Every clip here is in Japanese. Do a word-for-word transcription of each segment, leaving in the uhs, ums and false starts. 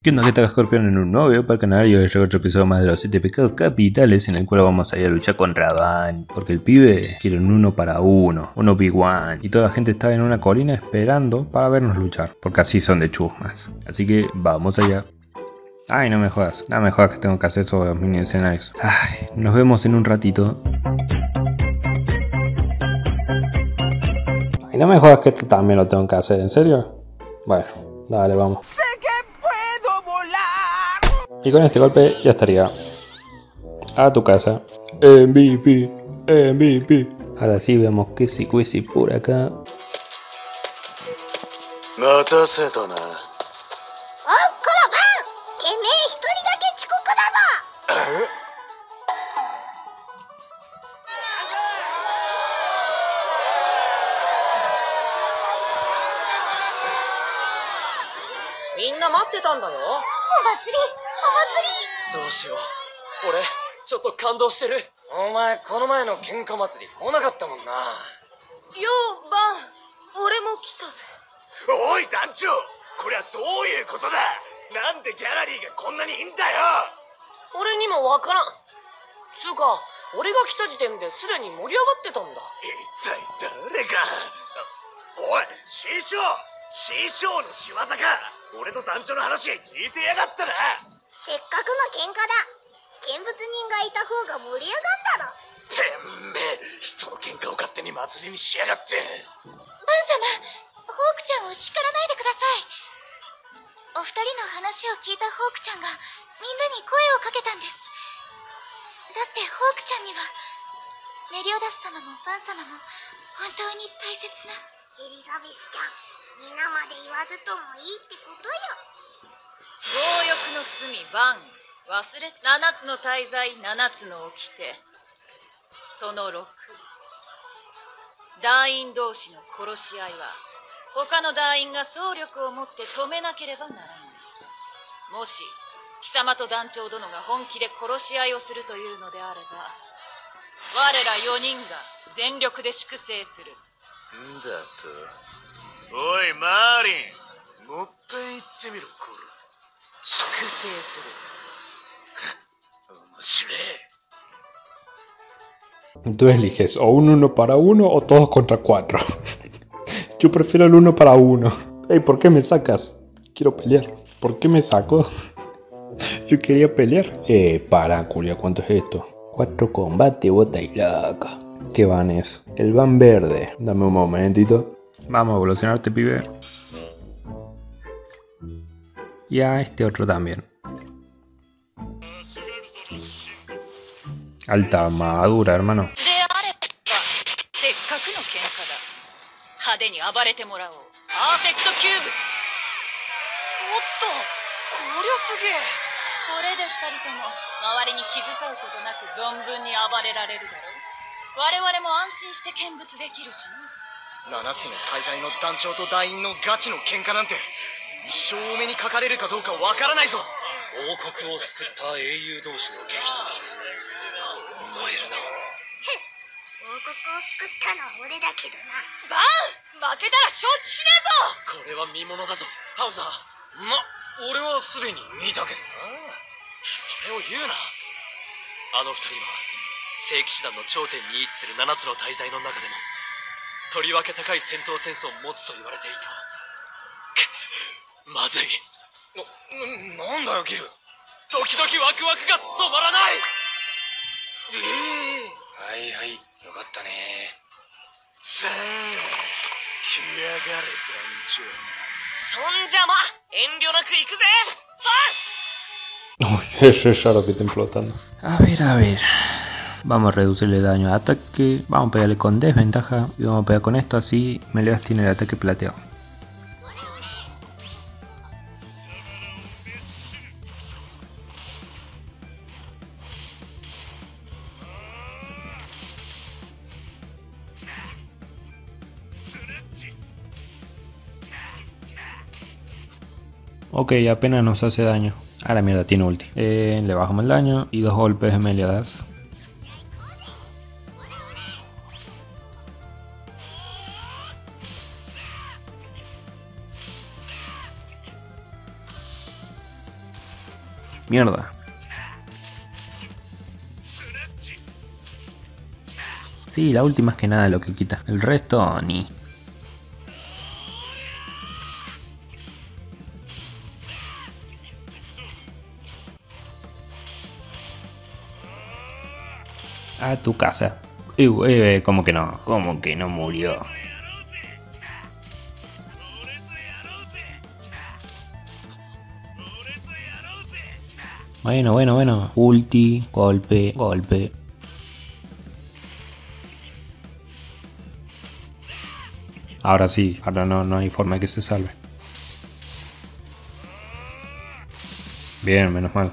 ¿Qué onda, gente de Scorpion en un nuevo video para el canal? Y hoy llega otro episodio más de los siete pecados capitales, en el cual vamos a ir a luchar contra Van, porque el pibe quiere un uno para uno, un uno contra uno, y toda la gente está en una colina esperando para vernos luchar, porque así son de chusmas. Así que vamos allá. Ay, no me jodas, no me jodas que tengo que hacer esos mini escenarios. Ay, nos vemos en un ratito. Ay, no me jodas que esto también lo tengo que hacer, ¿en serio? Bueno, dale, vamos. ¡Sé que puedo volar! Y con este golpe ya estaría a tu casa. M V P, M V P. Ahora sí, veamos que si cuesi por acá. 待たせたな。 おっこらばん、てめえ一人だけ遅刻だぞ。 みんな待ってたんだよ。 お祭りお祭り。 どうしよう。俺、ちょっと感動してる。お前、この前の喧嘩祭り来なかったもんな。 よう、バン、俺も来たぜ。 おい団長、これはどういうことだ。なんでギャラリーがこんなにいんだよ。 俺にもわからん。つうか、俺が来た時点ですでに盛り上がってたんだ。 一体誰が。おい、師匠師匠の仕業か。俺と団長の話聞いてやがったな。 せっかくの喧嘩だ。見物人がいた方が盛り上がんだろ。 てめえ、人の喧嘩を勝手に祭りにしやがって。 バン様、ホークちゃんを叱らないでください。お二人の話を聞いたホークちゃんがみんなに声をかけたんです。だってホークちゃんにはメリオダス様もバン様も本当に大切な。エリザベスちゃん、皆まで言わずともいいってことよ。 強欲の罪バン、忘れななつの大罪ななつの掟、そのろく、団員同士の殺し合いは他の団員が総力を持って止めなければならない。もし貴様と団長殿が本気で殺し合いをするというのであれば、我らよにんが全力で粛清する。 んだと。おいマーリン、もっぺん言ってみろこら。 粛清する。 面白い。 Tú eliges o un uno para uno o todos contra cuatro. Yo prefiero el uno para uno. Ey, ¿por qué me sacas? Quiero pelear. ¿Por qué me saco? Yo quería pelear. Eh, para, culia, ¿cuánto es esto? Cuatro combates, bota y laca. ¿Qué van es? El van verde. Dame un momentito. Vamos a evolucionarte, pibe. Y a este otro también. Alta armadura, hermano. であればせっかくの喧嘩だ。派手に暴れてもらおう。パーフェクトキューブ。 おっと、こりゃすげえ。 これで二人とも周りに気遣うことなく存分に暴れられるだろう。我々も安心して見物できるしな。 七つの大罪の団長と団員のガチの喧嘩なんて一生お目にかかれるかどうかわからないぞ。王国を救った英雄同士の激突。燃えるな。 王国を救ったのは俺だけどな。 バン、負けたら承知しねえぞ。 これは見ものだぞハウザー。ま、俺はすでに見たけどな。それを言うな。あの二人は聖騎士団の頂点に位置する七つの大罪の中でもとりわけ高い戦闘センスを持つと言われていた。く、まずい。な、なんだよギル。ドキドキワクワクが止まらない。ええー、はいはい、よかったね。さあ来やがれ団長。 そんじゃま、遠慮なく行くぜ。バン。 Uy, es raro que estén flotando. A ver, a ver. Vamos a reducirle daño de ataque. Vamos a pegarle con desventaja. Y vamos a pegar con esto, así Meleas tiene el ataque plateado. Ok, apenas nos hace daño. A la mierda, tiene ulti. Eh, le bajamos el daño y dos golpes de Meleadas. Mierda. Sí, la última es que nada lo que quita. El resto, ni. A tu casa. Eh, eh, ¿Cómo que no? ¿Cómo que no murió? Bueno, bueno, bueno. Ulti, golpe, golpe. Ahora sí, ahora no, no hay forma de que se salve. Bien, menos mal.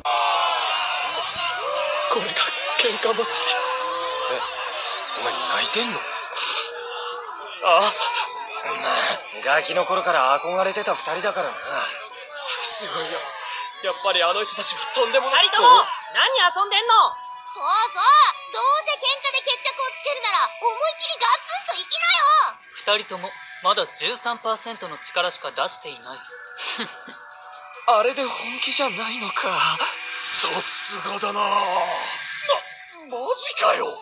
これが喧嘩祭り。え、お前泣いてんの？ああ、まあガキの頃から憧れてた二人だからな。すごいよ。やっぱりあの人たちはとんでもない。 二人とも何遊んでんの？ そうそう、どうせ喧嘩で決着をつけるなら思い切りガツンと行きなよ。 二人ともまだ じゅうさんパーセント の力しか出していない。 あれで本気じゃないのか。さすがだな。な、マジかよ。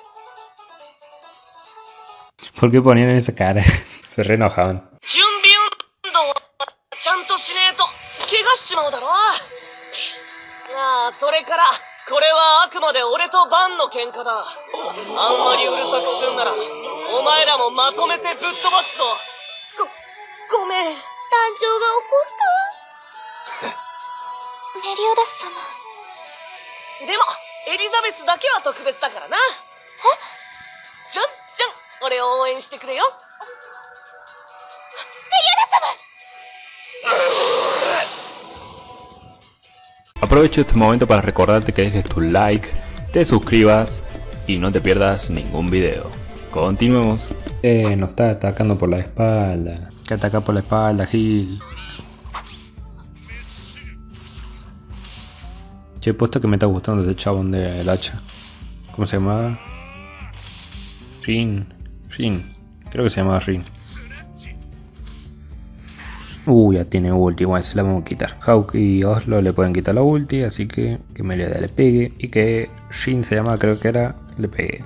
¿Por qué ponían esa cara? Se re enojaban. 準備運動はちゃんとしねえと怪我しちまうだろ。ああ、それからこれはあくまで俺とバンの喧嘩だ。あんまりうるさくすんならお前らもまとめてぶっ飛ばすぞ。ご、ごめん。 団長が怒った。メリオダス様。 でもエリザベスだけは特別だからな。え？じゃんじゃん、俺を応援してくれよ。メリオダス様。 Aprovecho este momento para recordarte que dejes tu like, te suscribas y no te pierdas ningún video. Continuemos. Eh, nos está atacando por la espalda. Que ataca por la espalda, Gil. Che, puesto que me está gustando este chabón del hacha. ¿Cómo se llamaba? Rin. Rin. Creo que se llamaba Rin. Uy, ya tiene ulti, igual se la vamos a quitar. Hawk y Oslo le pueden quitar la ulti, así que que Meliodas le pegue. Y que Shin se llamaba, creo que era, le pegue.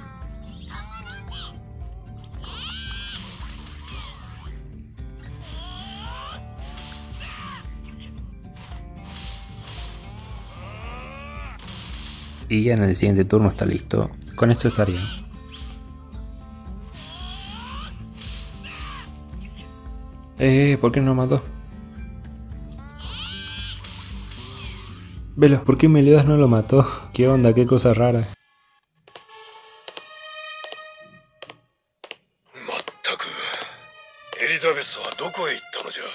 Y ya en el siguiente turno está listo. Con esto estaría. Eh, ¿por qué no lo mató? Velo, ¿por qué Meliodas no lo mató? ¿Qué onda? ¿Qué cosa rara? まったくエリザベスはどこへ行ったのじゃ。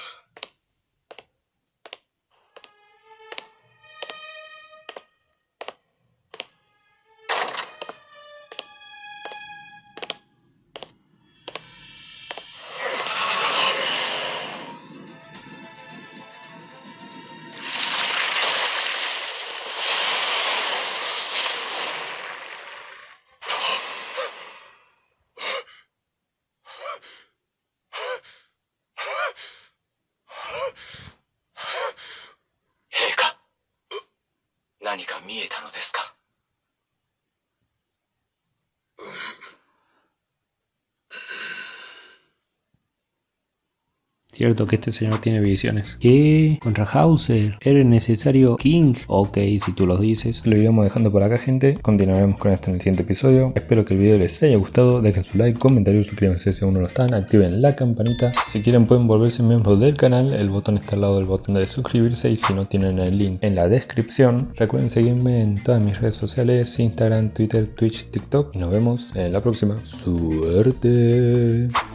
陛下、何か見えたのですか。 Cierto que este señor tiene visiones. ¿Qué? Contra Hauser. ¿Era necesario King? Ok, si tú lo dices. Lo iremos dejando por acá, gente. Continuaremos con esto en el siguiente episodio. Espero que el video les haya gustado. Dejen su like, comentario, suscríbanse si aún no lo están. Activen la campanita. Si quieren pueden volverse miembros del canal. El botón está al lado del botón de suscribirse. Y si no, tienen el link en la descripción. Recuerden seguirme en todas mis redes sociales. Instagram, Twitter, Twitch, TikTok. Y nos vemos en la próxima. Suerte.